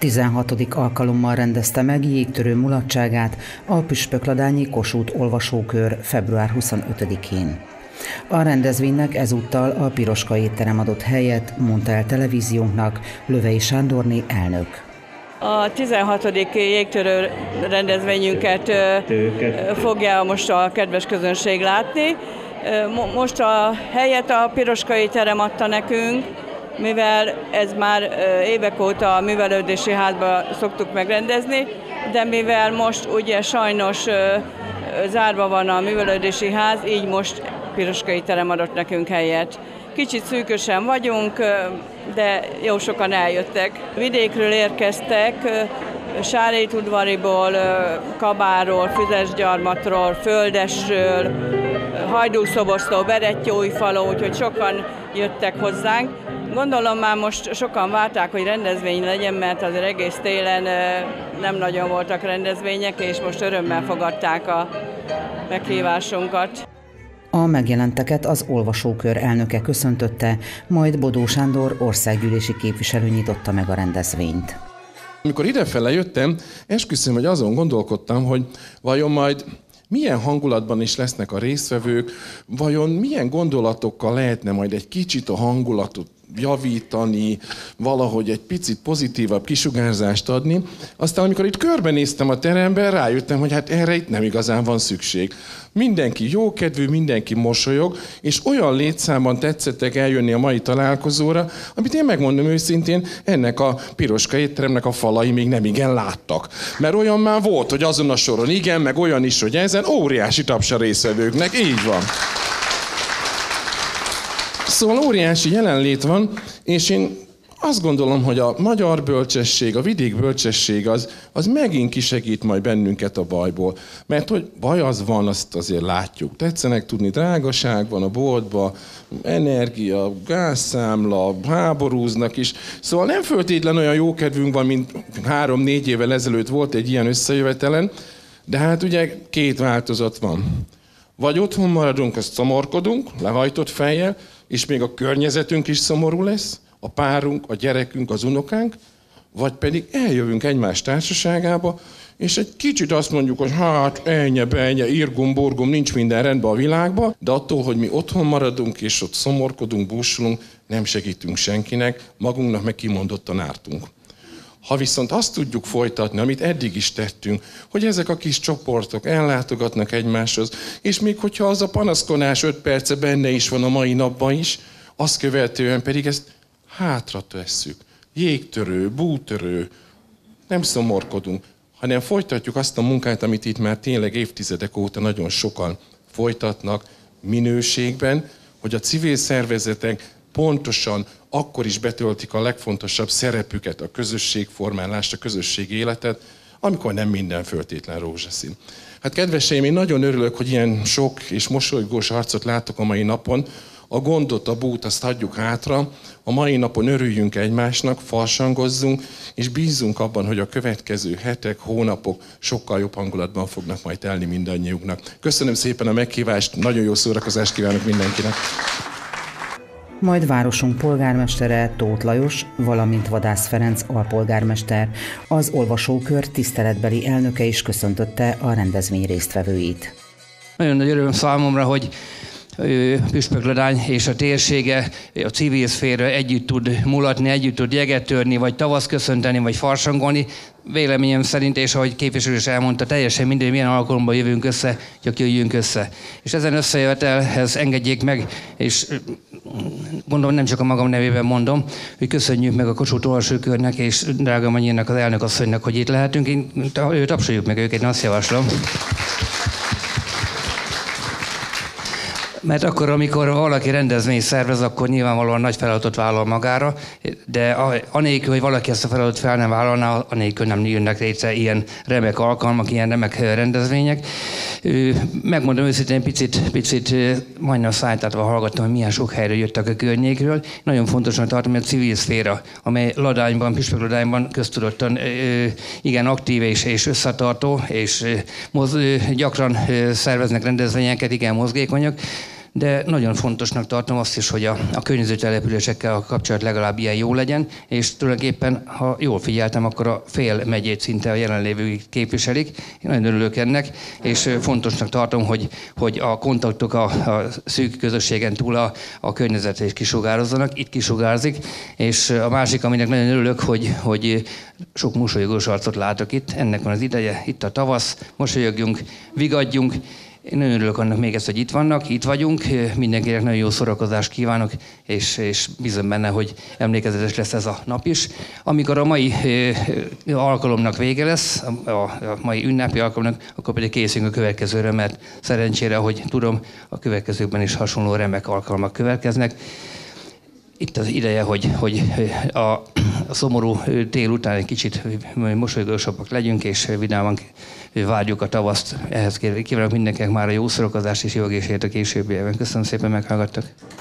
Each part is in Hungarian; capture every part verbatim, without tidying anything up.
tizenhatodik alkalommal rendezte meg jégtörő mulatságát a Püspökladányi Kossuth Olvasókör február huszonötödikén. A rendezvénynek ezúttal a Piroska étterem adott helyet, mondta el televíziónknak Lövei Sándorné elnök. A tizenhatodik jégtörő rendezvényünket fogja most a kedves közönség látni. Most a helyet a Piroska étterem adta nekünk, mivel ez már évek óta a művelődési házban szoktuk megrendezni, de mivel most ugye sajnos zárva van a művelődési ház, így most Piroska étterem adott nekünk helyet. Kicsit szűkösen vagyunk, de jó sokan eljöttek. Vidékről érkeztek, Sárétudvariból, Kabáról, Füzesgyarmatról, Földesről, Hajdúszoboszló, Berettyóújfalu, úgyhogy sokan jöttek hozzánk. Gondolom már most sokan várták, hogy rendezvény legyen, mert azért egész télen nem nagyon voltak rendezvények, és most örömmel fogadták a meghívásunkat. A megjelenteket az olvasókör elnöke köszöntötte, majd Bodó Sándor országgyűlési képviselő nyitotta meg a rendezvényt. Amikor idefele jöttem, esküszöm, hogy azon gondolkodtam, hogy vajon majd milyen hangulatban is lesznek a résztvevők, vajon milyen gondolatokkal lehetne majd egy kicsit a hangulatot javítani, valahogy egy picit pozitívabb kisugárzást adni. Aztán, amikor itt körbenéztem a teremben, rájöttem, hogy hát erre itt nem igazán van szükség. Mindenki jókedvű, mindenki mosolyog, és olyan létszámban tetszettek eljönni a mai találkozóra, amit én megmondom őszintén, ennek a Piroska étteremnek a falai még nem igen láttak. Mert olyan már volt, hogy azon a soron igen, meg olyan is, hogy ezen óriási taps a résztvevőknek, így van. Szóval óriási jelenlét van, és én azt gondolom, hogy a magyar bölcsesség, a vidék bölcsesség az, az megint kisegít majd bennünket a bajból. Mert hogy baj az van, azt azért látjuk. Tetszenek tudni, drágaság van a boltban, energia, gázszámla, háborúznak is. Szóval nem föltétlen olyan jó kedvünk van, mint három-négy évvel ezelőtt volt egy ilyen összejövetelen, de hát ugye két változat van. Vagy otthon maradunk, azt szomorkodunk, lehajtott fejjel, és még a környezetünk is szomorú lesz, a párunk, a gyerekünk, az unokánk, vagy pedig eljövünk egymás társaságába, és egy kicsit azt mondjuk, hogy hát ennyi, benye, irgum, burgum, nincs minden rendben a világban, de attól, hogy mi otthon maradunk, és ott szomorkodunk, búsulunk, nem segítünk senkinek, magunknak meg kimondottan ártunk. Ha viszont azt tudjuk folytatni, amit eddig is tettünk, hogy ezek a kis csoportok ellátogatnak egymáshoz, és még hogyha az a panaszkodás öt perce benne is van a mai napban is, azt követően pedig ezt hátra tesszük. Jégtörő, bútörő, nem szomorkodunk, hanem folytatjuk azt a munkát, amit itt már tényleg évtizedek óta nagyon sokan folytatnak minőségben, hogy a civil szervezetek pontosan akkor is betöltik a legfontosabb szerepüket, a közösségformálást, a közösségi életet, amikor nem minden föltétlen rózsaszín. Hát kedveseim, én nagyon örülök, hogy ilyen sok és mosolygós arcot látok a mai napon. A gondot, a bút, azt hagyjuk hátra. A mai napon örüljünk egymásnak, farsangozzunk, és bízzunk abban, hogy a következő hetek, hónapok sokkal jobb hangulatban fognak majd telni mindannyiuknak. Köszönöm szépen a meghívást, nagyon jó szórakozást kívánok mindenkinek! Majd városunk polgármestere Tóth Lajos, valamint Vadász Ferenc alpolgármester, az olvasókör tiszteletbeli elnöke is köszöntötte a rendezvény résztvevőit. Nagyon nagy öröm számomra, hogy Püspökladány és a térsége, a civil szféra együtt tud mulatni, együtt tud jeget törni, vagy tavasz köszönteni, vagy farsangolni. Véleményem szerint, és ahogy képviselő is elmondta, teljesen mindegy, milyen alkalommal jövünk össze, csak jöjjünk össze. És ezen összejövetelhez engedjék meg, és gondolom nem csak a magam nevében mondom, hogy köszönjük meg a Kossuth Olvasókörnek és drága Manyének, az elnök asszonynak, hogy itt lehetünk. Én, tapsoljuk meg őket, én azt javaslom. Mert akkor, amikor valaki rendezvényt szervez, akkor nyilvánvalóan nagy feladatot vállal magára, de anélkül, hogy valaki ezt a feladatot fel nem vállalná, anélkül nem jönnek létre ilyen remek alkalmak, ilyen remek rendezvények. Megmondom őszintén, picit, picit majdnem szájtátva hallgattam, hogy milyen sok helyre jöttek a környékről. Nagyon fontosnak tartom, hogy a civil szféra, amely Ladányban, Püspökladányban köztudottan igen aktív és, és összetartó, és moz, gyakran szerveznek rendezvényeket, igen mozgékonyak. de nagyon fontosnak tartom azt is, hogy a, a környező településekkel a kapcsolat legalább ilyen jó legyen, és tulajdonképpen, ha jól figyeltem, akkor a fél megyét szinte a jelenlévők képviselik. Én nagyon örülök ennek, és fontosnak tartom, hogy, hogy a kontaktok a, a szűk közösségen túl a, a környezetre is kisugározzanak. Itt kisugárzik, és a másik, aminek nagyon örülök, hogy, hogy sok mosolygós arcot látok itt. Ennek van az ideje, itt a tavasz, mosolyogjunk, vigadjunk. Én nagyon örülök annak még ezt, hogy itt vannak, itt vagyunk, mindenkinek nagyon jó szórakozást kívánok, és, és bízom benne, hogy emlékezetes lesz ez a nap is. Amikor a mai ö, alkalomnak vége lesz, a, a, a mai ünnepi alkalomnak, akkor pedig készülünk a következőre, mert szerencsére, hogy tudom, a következőkben is hasonló remek alkalmak következnek. Itt az ideje, hogy, hogy a, a szomorú tél után egy kicsit mosolygósabbak legyünk, és vidáman várjuk a tavaszt. Ehhez kívánok mindenkinek már a jó szórakozást és jó egészséget a későbbiekben. Köszönöm szépen, meghallgattak.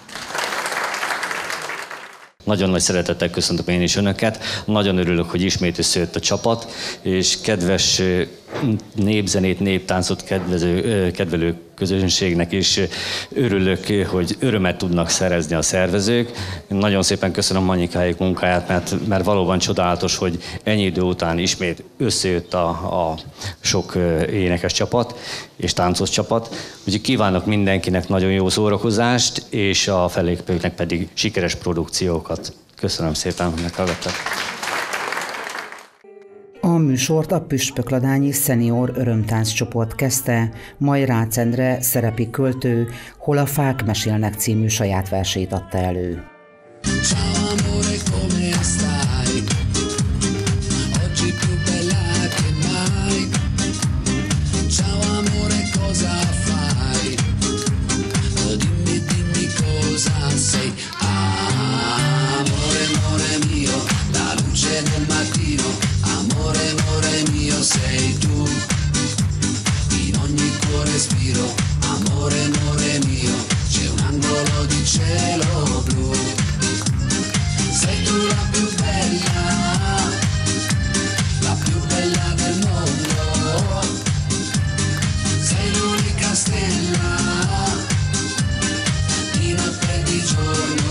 Nagyon nagy szeretettel köszöntöm én is Önöket. Nagyon örülök, hogy ismét összejött a csapat, és kedves népzenét, néptáncot kedvező, kedvelő közönségnek is örülök, hogy örömet tudnak szerezni a szervezők. Nagyon szépen köszönöm Anyikáék munkáját, mert, mert valóban csodálatos, hogy ennyi idő után ismét összejött a, a sok énekes csapat és táncos csapat. Úgyhogy kívánok mindenkinek nagyon jó szórakozást, és a fellépőknek pedig sikeres produkciókat. Köszönöm szépen, hogy meghallgattak. A műsort a Püspökladányi Szenior Örömtánc csoport kezdte, majd Rácz Endre szerepi költő Hol a fák mesélnek című saját versét adta elő. Sei tu, in ogni tuo respiro, amore, amore mio, c'è un angolo di cielo blu. Sei tu la più bella, la più bella del mondo, sei l'unica stella, di notte e di giorno.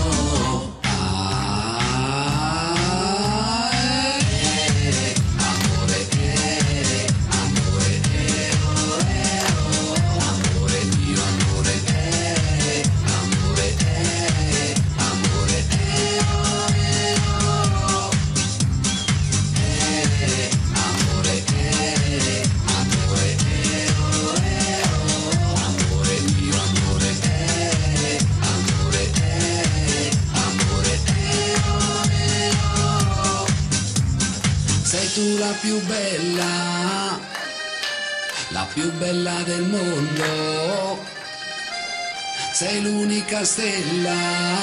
Tu la più bella, la più bella del mondo, sei l'unica stella,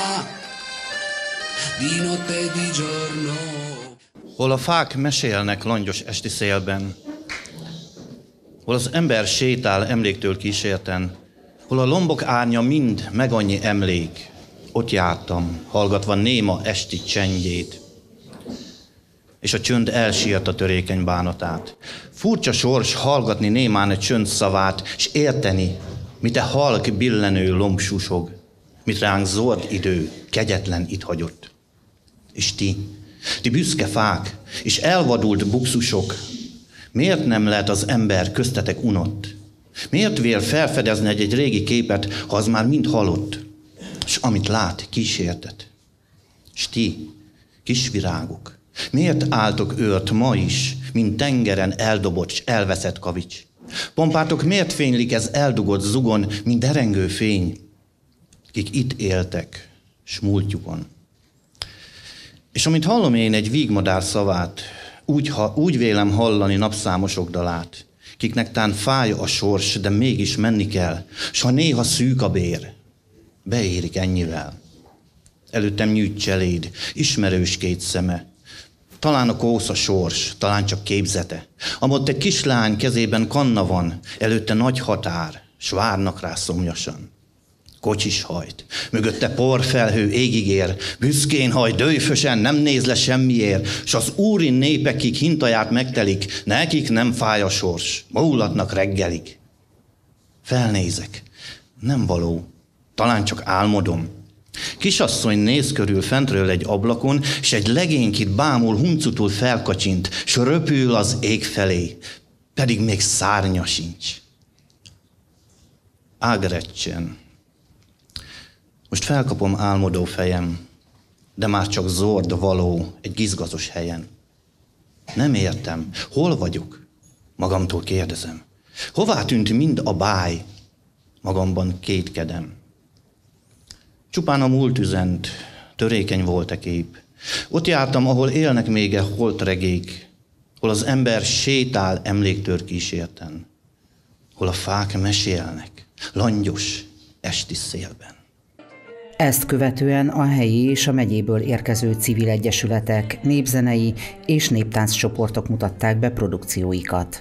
di notte e di giorno. Hol a fák mesélnek langyos esti szélben, hol az ember sétál emléktől kísérten, hol a lombok árnya mind meg annyi emlék, ott jártam, hallgatva néma esti csendjét. És a csönd elsírt a törékeny bánatát. Furcsa sors hallgatni némán egy csönd szavát, és érteni, mit e halk billenő lomb susog, mit ránk zord idő, kegyetlen itt hagyott. És ti, ti büszke fák, és elvadult bukszusok, miért nem lehet az ember köztetek unott? Miért vél felfedezni egy, egy régi képet, ha az már mind halott, és amit lát, kísértet? És ti, kis virágok, miért álltok őrt ma is, mint tengeren eldobott s elveszett kavics? Pompátok miért fénylik ez eldugott zugon, mint derengő fény, kik itt éltek, s múltjukon? És amint hallom én egy vígmadár szavát, úgy, ha, úgy vélem hallani napszámosok dalát, kiknek tán fáj a sors, de mégis menni kell, s ha néha szűk a bér, beérik ennyivel. Előttem nyűjt cseléd, ismerős két szeme, talán a kósz a sors, talán csak képzete. Amott egy kislány kezében kanna van, előtte nagy határ, s várnak rá szomjasan. Kocsis hajt, mögötte porfelhő égig ér, büszkén haj, dőfösen, nem néz le semmiért, s az úri népekig hintaját megtelik, nekik nem fáj a sors, múlatnak reggelig. Felnézek, nem való, Talán csak álmodom. Kisasszony néz körül fentről egy ablakon, s egy legény itt bámul huncutul felkacsint, s röpül az ég felé, pedig még szárnya sincs. Ágrecsen. Most felkapom álmodó fejem, de már csak zord való egy gizgazos helyen. Nem értem, hol vagyok? Magamtól kérdezem. Hová tűnt mind a báj? Magamban kétkedem. Csupán a múlt üzent, törékeny volt a kép. Ott jártam, ahol élnek még e holtregék, hol az ember sétál emléktől kísérten, hol a fák mesélnek, langyos esti szélben. Ezt követően a helyi és a megyéből érkező civil egyesületek, népzenei és néptánccsoportok mutatták be produkcióikat.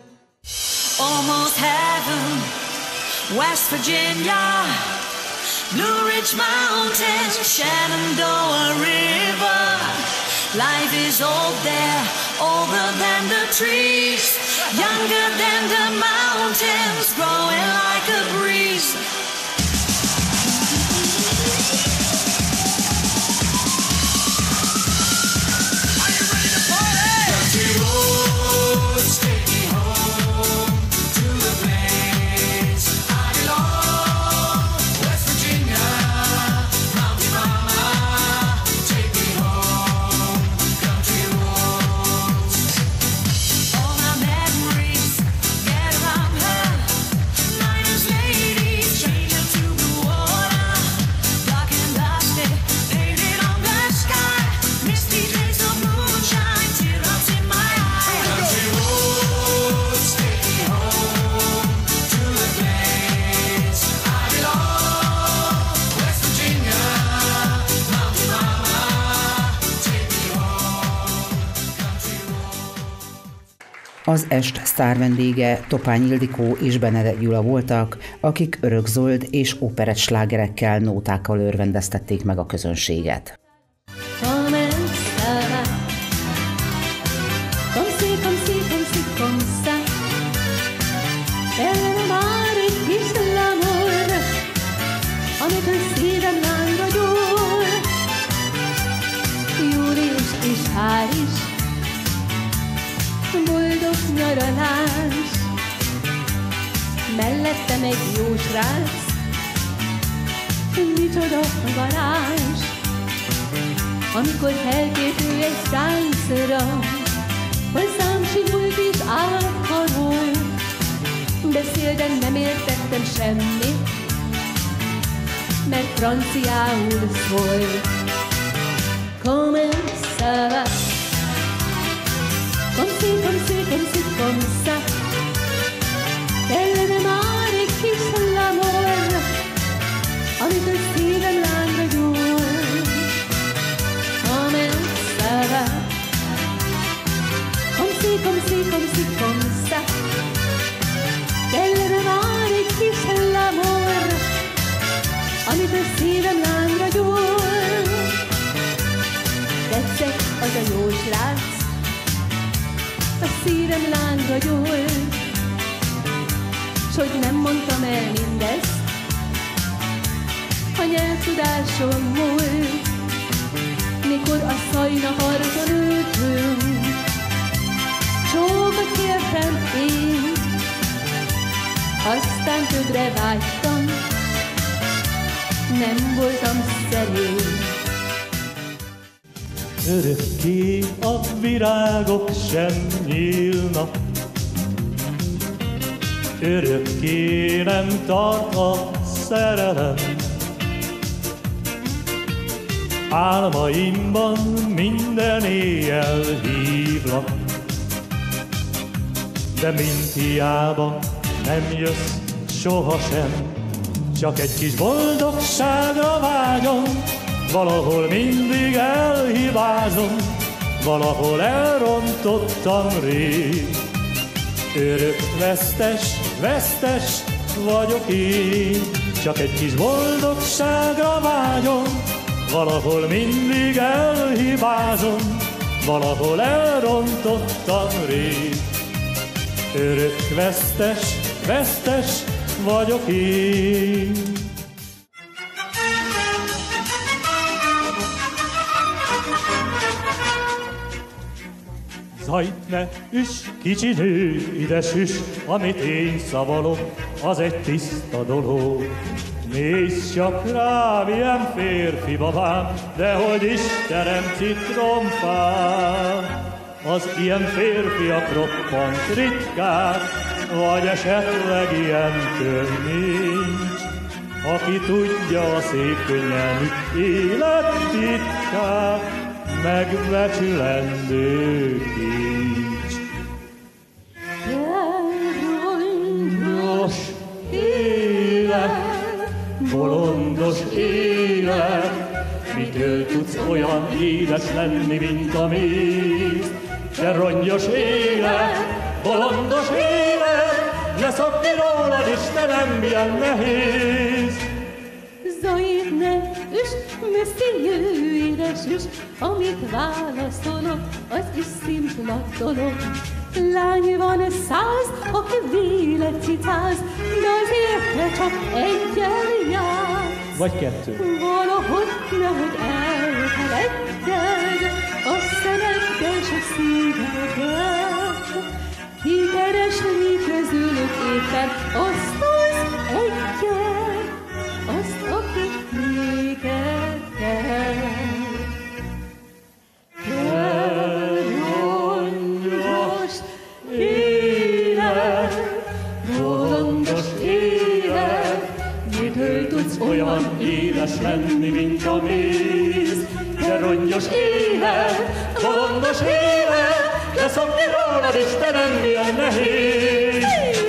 West Virginia, Blue Ridge Mountains, Shenandoah River. Life is old there, older than the trees, younger than the mountains, growing like a breeze. Are you ready to party? Country roads take me home to the place I belong. West Virginia, Mountain Mama, take me home. Country roads. All my memories get around her. Miners, ladies, changing to blue water. Dark and dusty, faded on the sky. Misty days of moonshine, teardrops in my eyes. Country roads take me home to the place I belong. West Virginia, Mountain Mama, take me home. Country roads. Az est sztár vendége Topány Ildikó és Benedek Gyula voltak, akik örökzöld és operett slágerekkel, nótákkal örvendeztették meg a közönséget. Come and stara. Come si, come si, come si, come sta. El mare kis l'amor, amikor szívem lángra gyúl. Július és Párizs, boldog nyaralás. Mellettem egy jó srác, micsoda varázs. Amikor felkészül egy táncra, hozzám simult és átharol. Beszél, de nem értettem semmit, mert franciául szól. Come and ça, comme si, comme si, comme si, comme ça. Kellene már egy kis l'amor, amikor szívem lángra gyúl. Come and ça va. Comme si, comme si, comme si, comme ça. Kellene már egy kis l'amor, amikor szívem lángra gyúl. Tetszett az a jó srác, a szívem lángra gyúl. S hogy nem mondtam el mindezt, a nyelvtudásom múlt. Mikor a szajna harcon ültünk, csókot kértem én, aztán többre vágytam, nem voltam szerény. Örökké a virágok sem nyílnak, örökké nem tart a szerelem. Álmaimban minden éjjel hívlak, de mint hiába nem jössz sohasem. Csak egy kis boldogságra vágyom, valahol mindig elhibázom, valahol elrontottam rég. Örök vesztes, vesztes vagyok én, csak egy kis boldogságra vágyom, valahol mindig elhibázom, valahol elrontottam rég. Örök vesztes, vesztes vagyok én. Zajt ne üss, kicsi nő, ide süss, amit én szavalok, az egy tiszta dolog. Nézz csak rám, ilyen férfi babám, de hogy Istenem citromfám. Az ilyen férfiak roppant ritkák, vagy esetleg ilyen kör nincs. Aki tudja a szép könnyelmű élet titkát, megbecsülendő kincs. Bolondos élet, bolondos élet, mitől tudsz olyan édes lenni, mint a méz? Te rongyos élet, bolondos élet, leszokni rólad, Istenem, milyen nehéz. Joyne üs, monsieur édes üs, amit válaszolok, az is szimpla dolog. Lány van száz, aki vélet cicáz, de azért te csak egyen jár. Vagy kettő. Valahogy nehogy elfeledted a szemeddel s a szívedet. Kikeresni közülük éppen azt az egyet, azt, aki téged kell. Bolondos élet, bolondos élet, mitől tudsz olyan éles lenni, mint a méz? De rongyos élet, bolondos élet, leszokni rólad, Istenem, milyen nehéz!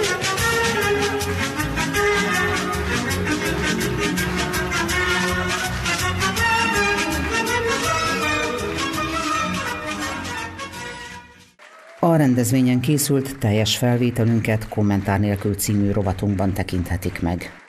A rendezvényen készült teljes felvételünket Kommentár nélkül című rovatunkban tekinthetik meg.